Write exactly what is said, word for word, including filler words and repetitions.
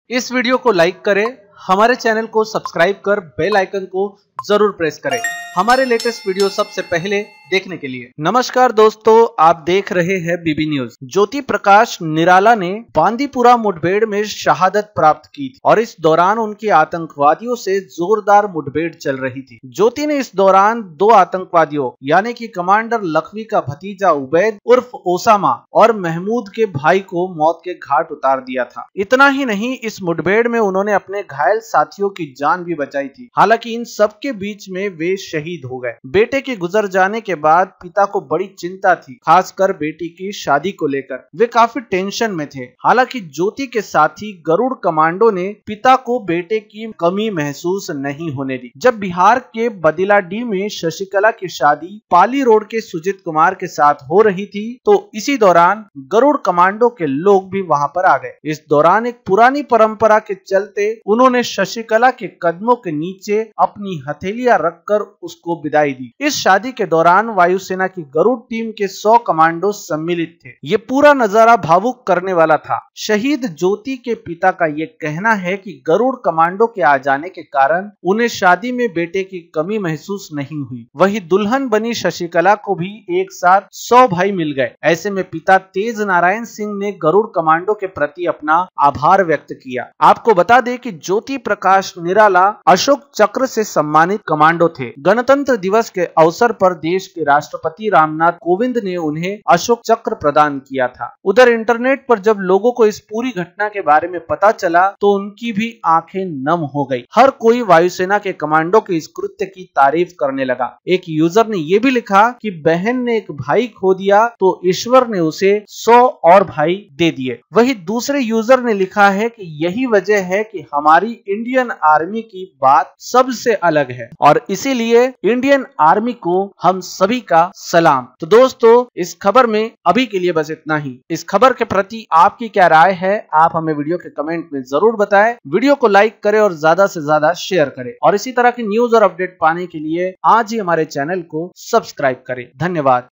इस वीडियो को लाइक करें, हमारे चैनल को सब्सक्राइब कर बेल आइकन को जरूर प्रेस करें हमारे लेटेस्ट वीडियो सबसे पहले देखने के लिए। नमस्कार दोस्तों, आप देख रहे हैं बीबी न्यूज। ज्योति प्रकाश निराला ने बांदीपुरा मुठभेड़ में शहादत प्राप्त की थी और इस दौरान उनकी आतंकवादियों से जोरदार मुठभेड़ चल रही थी। ज्योति ने इस दौरान दो आतंकवादियों यानी कि कमांडर लखवी का भतीजा उबैद उर्फ ओसामा और महमूद के भाई को मौत के घाट उतार दिया था। इतना ही नहीं, इस मुठभेड़ में उन्होंने अपने घायल साथियों की जान भी बचाई थी। हालांकि इन सबके बीच में वे शहीद हो गए। बेटे के गुजर जाने के बाद पिता को बड़ी चिंता थी, खासकर बेटी की शादी को लेकर। वे काफी टेंशन में थे। हालांकि ज्योति के साथी गरुड़ कमांडो ने पिता को बेटे की कमी महसूस नहीं होने दी। जब बिहार के बदिलाडी में शशिकला की शादी पाली रोड के सुजीत कुमार के साथ हो रही थी, तो इसी दौरान गरुड़ कमांडो के लोग भी वहां पर आ गए। इस दौरान एक पुरानी परंपरा के चलते उन्होंने शशिकला के कदमों के नीचे अपनी हथेलियां रखकर उसको विदाई दी। इस शादी के दौरान वायुसेना की गरुड़ टीम के सौ कमांडो सम्मिलित थे। ये पूरा नजारा भावुक करने वाला था। शहीद ज्योति के पिता का ये कहना है कि गरुड़ कमांडो के आ जाने के कारण उन्हें शादी में बेटे की कमी महसूस नहीं हुई। वही दुल्हन बनी शशिकला को भी एक साथ सौ भाई मिल गए। ऐसे में पिता तेज नारायण सिंह ने गरुड़ कमांडो के प्रति अपना आभार व्यक्त किया। आपको बता दें कि ज्योति प्रकाश निराला अशोक चक्र से सम्मानित कमांडो थे। गणतंत्र दिवस के अवसर पर देश के राष्ट्रपति रामनाथ कोविंद ने उन्हें अशोक चक्र प्रदान किया था। उधर इंटरनेट पर जब लोगों को इस पूरी घटना के बारे में पता चला तो उनकी भी आंखें नम हो गई। हर कोई वायुसेना के कमांडो के इस कृत्य की तारीफ करने लगा। एक यूजर ने यह भी लिखा कि बहन ने एक भाई खो दिया तो ईश्वर ने उसे सौ और भाई दे दिए। वही दूसरे यूजर ने लिखा है कि यही वजह है कि हमारी इंडियन आर्मी की बात सबसे अलग है और इसीलिए इंडियन आर्मी को हम सभी का सलाम। तो दोस्तों, इस खबर में अभी के लिए बस इतना ही। इस खबर के प्रति आपकी क्या राय है, आप हमें वीडियो के कमेंट में जरूर बताएं। वीडियो को लाइक करें और ज्यादा से ज्यादा शेयर करें और इसी तरह की न्यूज और अपडेट पाने के लिए आज ही हमारे चैनल को सब्सक्राइब करें। धन्यवाद।